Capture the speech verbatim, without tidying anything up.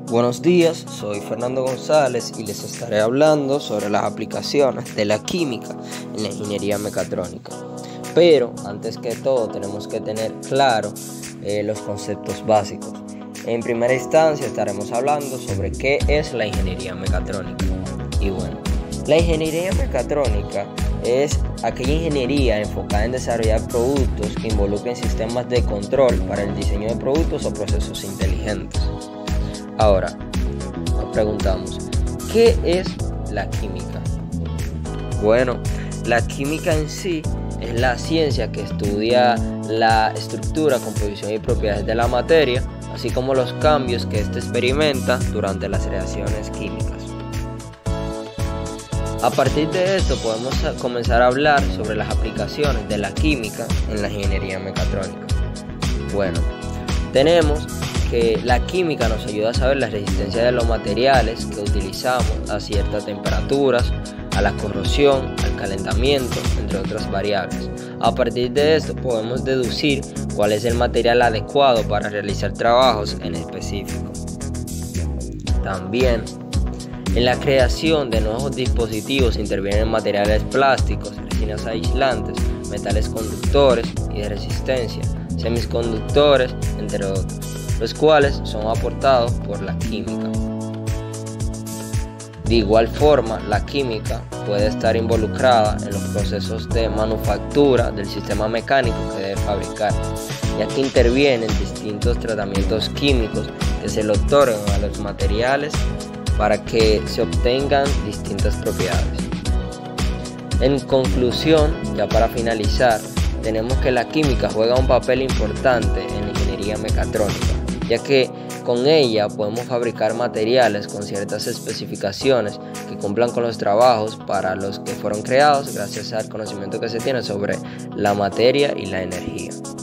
Buenos días, soy Fernando González y les estaré hablando sobre las aplicaciones de la química en la ingeniería mecatrónica. Pero antes que todo tenemos que tener claro eh, los conceptos básicos. En primera instancia estaremos hablando sobre qué es la ingeniería mecatrónica. Y bueno, la ingeniería mecatrónica es aquella ingeniería enfocada en desarrollar productos que involucren sistemas de control para el diseño de productos o procesos inteligentes. Ahora, nos preguntamos, ¿qué es la química? Bueno, la química en sí es la ciencia que estudia la estructura, composición y propiedades de la materia, así como los cambios que éste experimenta durante las reacciones químicas. A partir de esto podemos comenzar a hablar sobre las aplicaciones de la química en la ingeniería mecatrónica. Bueno, tenemos que la química nos ayuda a saber la resistencia de los materiales que utilizamos a ciertas temperaturas, a la corrosión, al calentamiento, entre otras variables. A partir de esto podemos deducir cuál es el material adecuado para realizar trabajos en específico. También en la creación de nuevos dispositivos intervienen materiales plásticos, resinas aislantes, metales conductores y de resistencia, semiconductores, entre otros, los cuales son aportados por la química. De igual forma, la química puede estar involucrada en los procesos de manufactura del sistema mecánico que debe fabricar, ya que intervienen distintos tratamientos químicos que se le otorgan a los materiales para que se obtengan distintas propiedades. En conclusión, ya para finalizar, tenemos que la química juega un papel importante en la ingeniería mecatrónica, ya que con ella podemos fabricar materiales con ciertas especificaciones que cumplan con los trabajos para los que fueron creados gracias al conocimiento que se tiene sobre la materia y la energía.